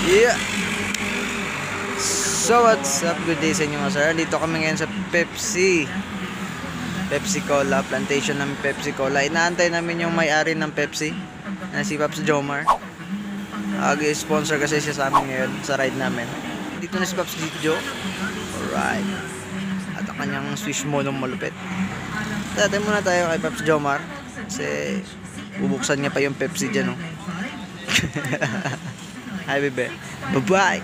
Yeah. So what's up, good day sa inyo mga sir. Dito kami ngayon sa Pepsi Cola, plantation ng Pepsi Cola. Inaantay namin yung may-ari ng Pepsi na si Pops Jomar. Sponsor kasi siya sa amin ngayon sa ride namin. Dito na si Pops Joe. Alright. At ang kanyang swish mo ng malupit. Dati muna tayo kay Pops Jomar kasi bubuksan niya pa yung Pepsi dyan, no? Hi bebe. Bye-bye.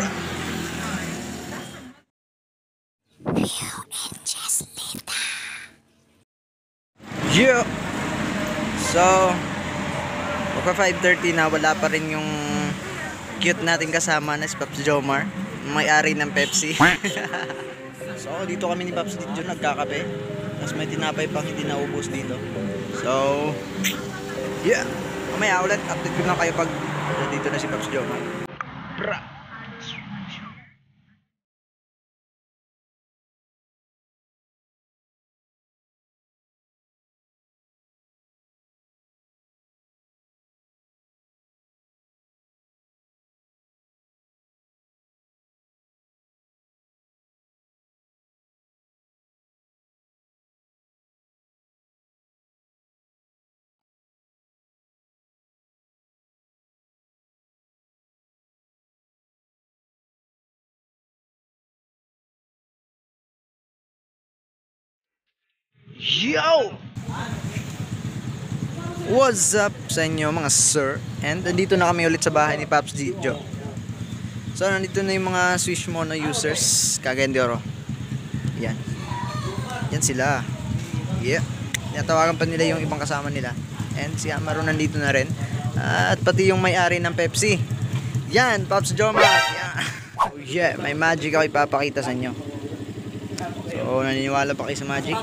Yeah. So magpa 5:30 na, wala pa rin yung cute natin kasama na si Pops Jomar, may-ari ng Pepsi. So dito kami ni Pops dito nagkakape. Tapos may tinapay pang hindi naubos dito. So yeah, mamaya ulit update ko na kayo pag dito na si Pops Jomar. Yo! What's up sa inyo mga sir? And nandito na kami ulit sa bahay ni Pops Joe. So nandito na yung mga Swish Mono users, kagaya ni Oro. Yan. Yan sila. Yeah. Tinatawagan pa nila yung ibang kasama nila. And si Amaro nandito na rin. At pati yung may-ari ng Pepsi. Yan, Pops Jomar. Yeah. Oh yeah, may magic ako ipapakita sa inyo. So naniniwala pa kayo sa magic?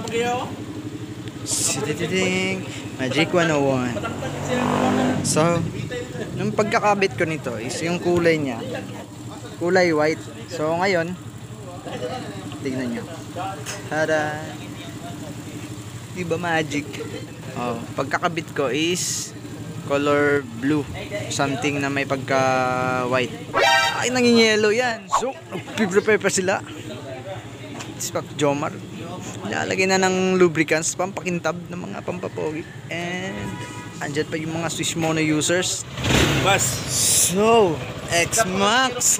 Magic 101. So nung pagkakabit ko nito is yung kulay niya, kulay white. So ngayon tignan nyo, tada, diba magic? Oh, pagkakabit ko is color blue, something na may pagka white. Ay, naging yellow yan. So nagpiprepare pa sila. Si Pops Jomar lalagay na ng lubricants, pampakintab ng mga pampapogi. And andyan pa yung mga Swish Mono users. Bas. So X-Max.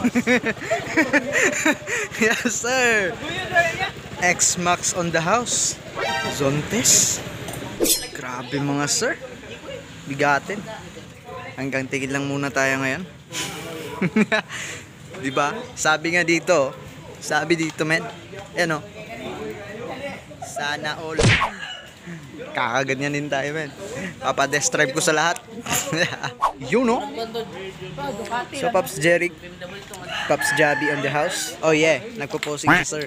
Yes sir, X-Max on the house. Zontes. Grabe mga sir, bigatin. Hanggang tigil lang muna tayo ngayon. Diba? Sabi nga dito, sabi dito men, ano, sana all. Kakaganyan din tayo men. Papadescribe ko sa lahat. You know. So Pops Jeric, Pops Jabi on the house. Oh yeah, nagpo-posing si sir.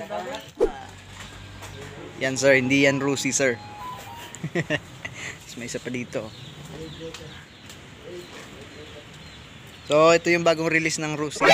Yan sir, hindi yan Rusi sir. May isa pa dito. So ito yung bagong release ng Rusi.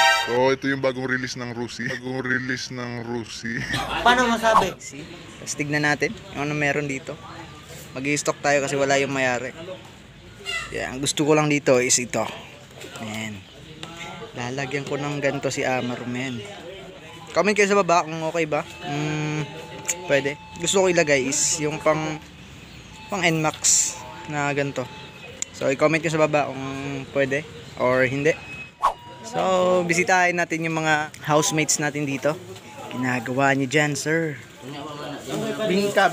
Paano masabi? See? Tapos tignan natin yung ano meron dito. Mag-i-stock tayo kasi wala yung mayari. Yeah, ang gusto ko lang dito is ito. Man. Lalagyan ko ng ganito si Amaro, man. Comment kayo sa baba kung okay ba. Pwede. Gusto ko ilagay is yung pang NMAX na ganito. So i-comment kayo sa baba kung pwede or hindi. So bisitahin natin yung mga housemates natin dito. Ginagawa niyo dyan sir. Bingka.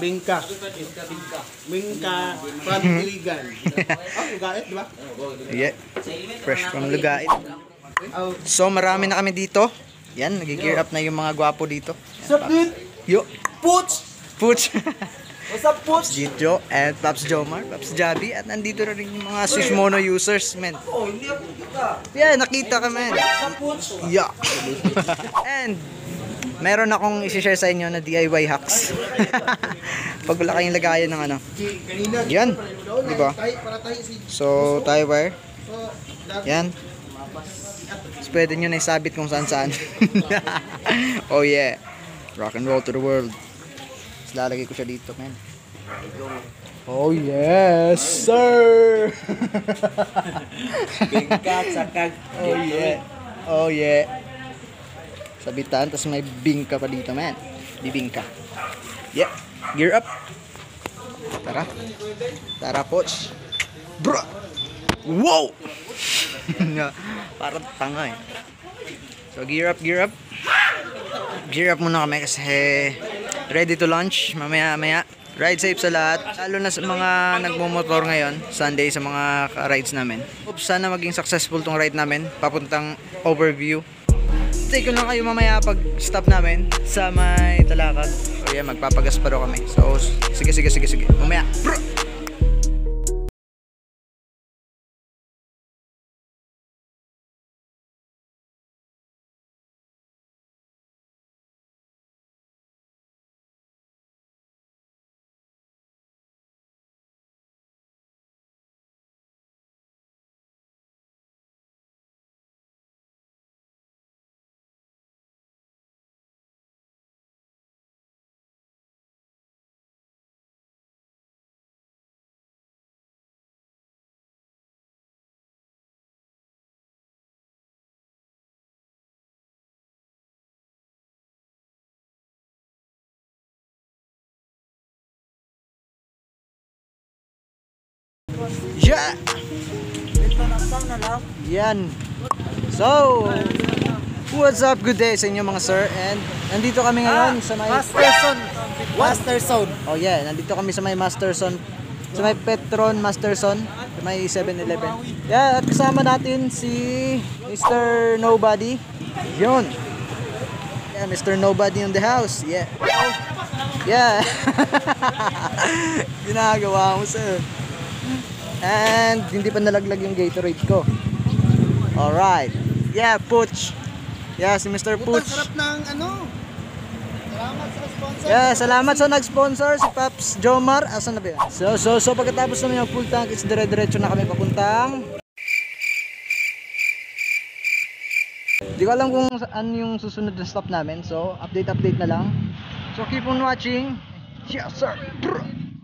From Iligan. Lugait, di ba? Yeah. Fresh from Lugait. So marami na kami dito. Yan, nag-gear up na yung mga gwapo dito. What's up, dude? Yo. Pooch! What's up, Pooch? Jitjo and Pops Jomar, Pops Jabi, at nandito na rin yung mga Swish Mono users, men. Oh, hindi ako kita. Yeah, nakita ka, men. What's up, Pooch? Yeah. And meron akong i-share sa inyo na DIY hacks. Pag wala kayong lagayan ng ano. Yan, di ba? So, tie wire. Yan. So, pwede nyo na isabit kung saan-saan. Oh yeah. Rock and roll to the world. So, lalagay ko siya dito, men. Oh yes, sir. Bingka, sakag. Oh yeah. Oh yeah. Sabitan, tapos may bingka pa dito, man. Bibingka. Yeah. Gear up. Tara. Tara, poch. Bro. Wow! Parang tanga eh. So, gear up, gear up. Gear up muna kami kasi ready to launch. Mamaya. Ride safe sa lahat. Lalo na sa mga nagmumotor ngayon, Sunday sa mga rides namin. Hope sana maging successful tong ride namin. Papuntang overview. Take ko lang kayo mamaya pag stop namin sa may Talakag. So yeah, magpapagas pa rin kami. So, sige. Mamaya. Bro! Yeah! Yan. So, what's up? Good day sa inyo mga sir. And nandito kami ngayon sa may Masterson. Oh yeah, nandito kami sa may Masterson. Sa may Petron Masterson. Sa may 7-Eleven. Yeah, at kasama natin si Mr. Nobody. Yun. Yeah, Mr. Nobody in the house. Yeah. Yeah. Ginagawa mo sir. And hindi pa nalaglag yung Gatorade ko. Alright. Yeah, Pooch. Yeah, si Mr. Pooch. Sarap ng ano. Salamat sa sponsor. Yeah, salamat sa nag-sponsor si Paps Jomar. Asan na ba yun? So pagkatapos naman yung full tank, it's dire-diretso na kami papuntang. Di ko alam kung ano yung susunod na stop namin. So, update na lang. So, keep on watching. Yes, sir. Brr.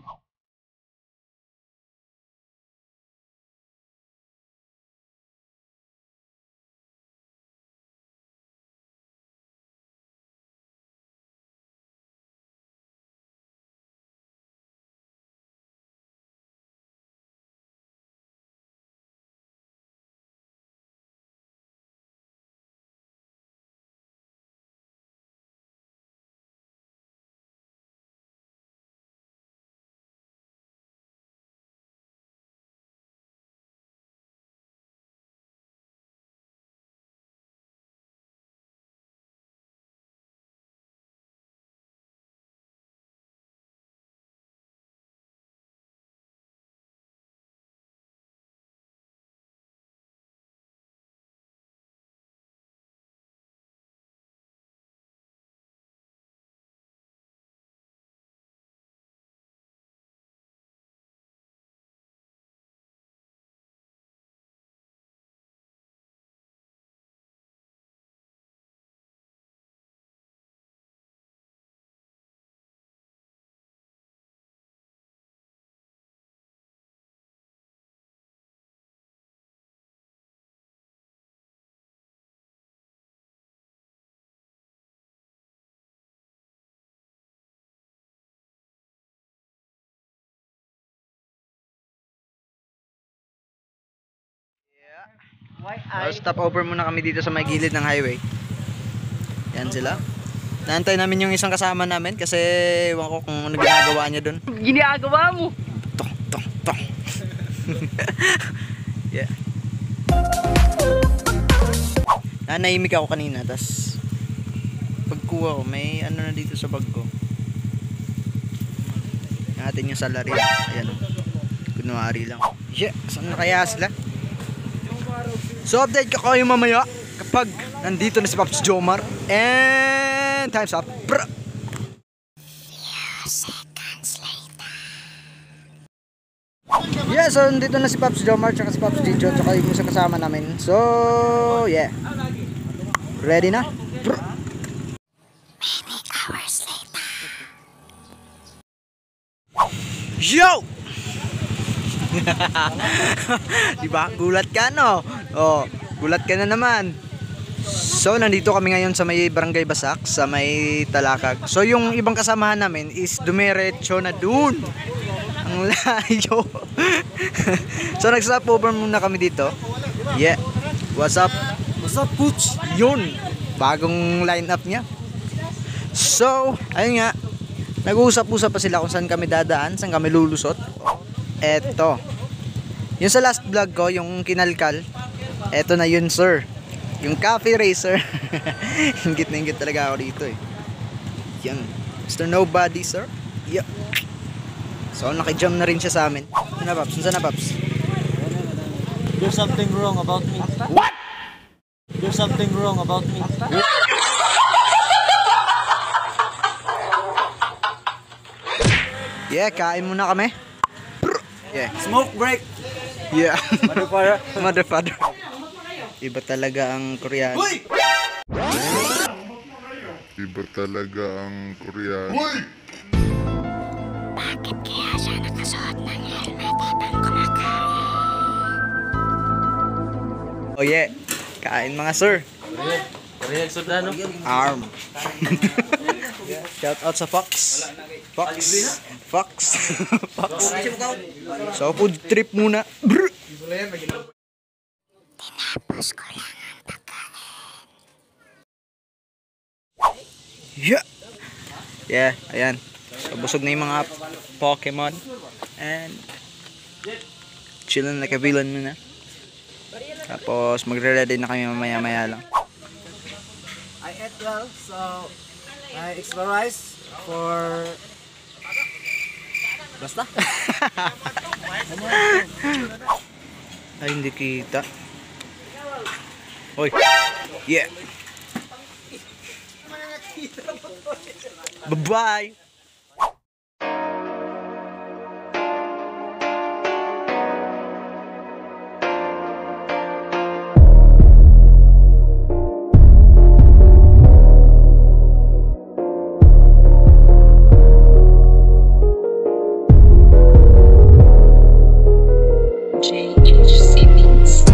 Stop over muna kami dito sa may gilid ng highway. Yan sila. Naantay namin yung isang kasama namin kasi ewan ko kung ano ginagawa niya doon. Ginagawa mo? Tong. Yeah. Nanahimik ako kanina, tas pagkuha ko, may ano na dito sa bag ko. Natin yung salary. Ayan o. Kunwari lang. Yeah, saan na kaya sila? So update ka kayo mamaya kapag nandito na si Paps Jomar. And time's up. Brr. Yeah, so nandito na si Paps Jomar tsaka si Paps Gijo tsaka yung isa kasama namin. So yeah. Ready na? Brr. Many hours later. Yo! Diba? Gulat ka no? Oh, gulat ka na naman. So, nandito kami ngayon sa may Barangay Basak, sa may Talakag. So, yung ibang kasamahan namin is dumiretso na dun. Ang layo. So, nag-stop over muna kami dito. Yeah. What's up? What's up, Pooch? Yun. Bagong line-up niya. So, ayun nga. Nag-uusap-usap pa sila kung saan kami dadaan, saan kami lulusot. Eto. Yung sa last vlog ko, yung kinalkal. Eto na yun, sir. Yung Cafe Racer. Ingit na ingit talaga ako dito eh. Yan. Mr. Nobody, sir. Yeah. So, nakijam na rin siya sa amin. Saan na, Paps? Saan na, Paps? There's something wrong about me. What? There's something wrong about me. Yeah, kain muna kami. Yeah. Smoke break. Yeah. Motherfucker. Motherfucker. Iba talaga ang Koreano. Iba talaga ang Koreano. Bakit kaya siya nakasuot ng helmet habang kumakain? Oh yeah. Kain mga sir. Korean Sudano. Arm. Shout out sa Fox. Fox. Fox. Fox. So food trip muna. Brr. Tinapos ko lang ang pagkain. Yeah. Yeah, ayan. So busog na yung mga Pokemon. And chilling like a villain muna. Tapos magre-ready na kami mamaya-maya lang. I ate well, so I explorize for... Basta? Ay, hindi kita. Hoy. Yeah. Bye-bye. JHC Beats.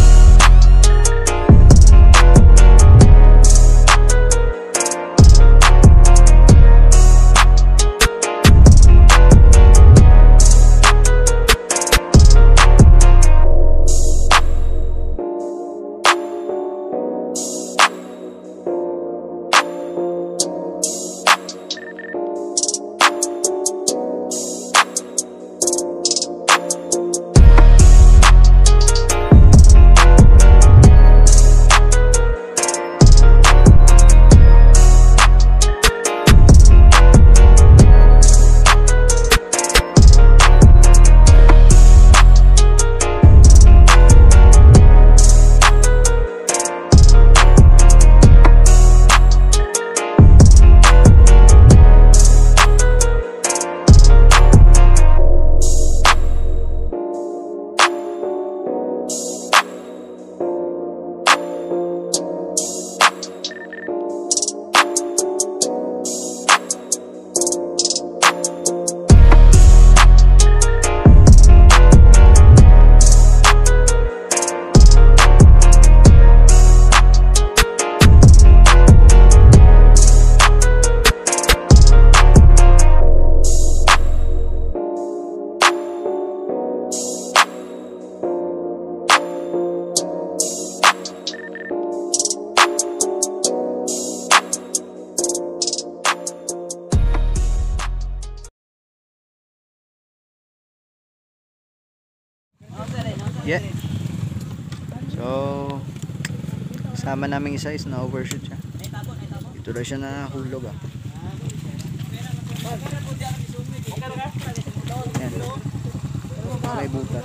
Yeah. So, sama namin isa is na-overshoot siya. Ito daw siya nahulog ah. Yan. May butas.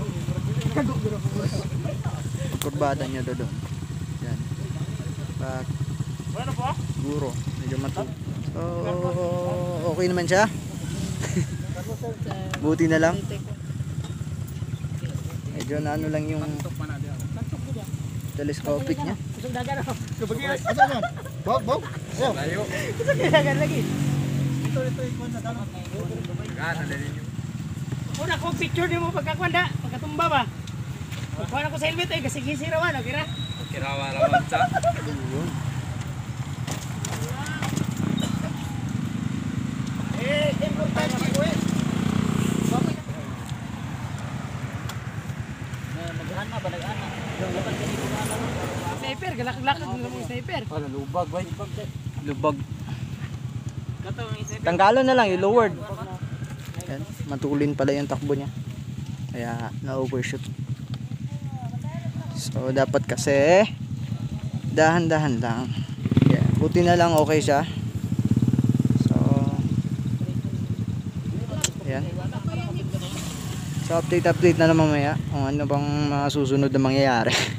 Kurbada niya doon. Yan. Pag guro. Medyo matug. So, okay naman siya. Buti na lang. Medyo na ano lang yung telescopic niya. Bog? Layo. Una ko picture di mo pagkakwanda, pagkatumba ba? Kuha na ko sa helmet ay gasigisi rawan, okay ra? Kirawa naman sa. Sniper, galak-galak ng mga sniper. Ano, lubag, bay? Lubag. Tanggalan na lang, i-lowered. Yan, matulin pala yung takbo niya. Kaya na-overshoot. So dapat kasi dahan-dahan lang. Yan, buti na lang okay siya. So yan. So update na naman mamaya kung ano bang mga susunod na mangyayari.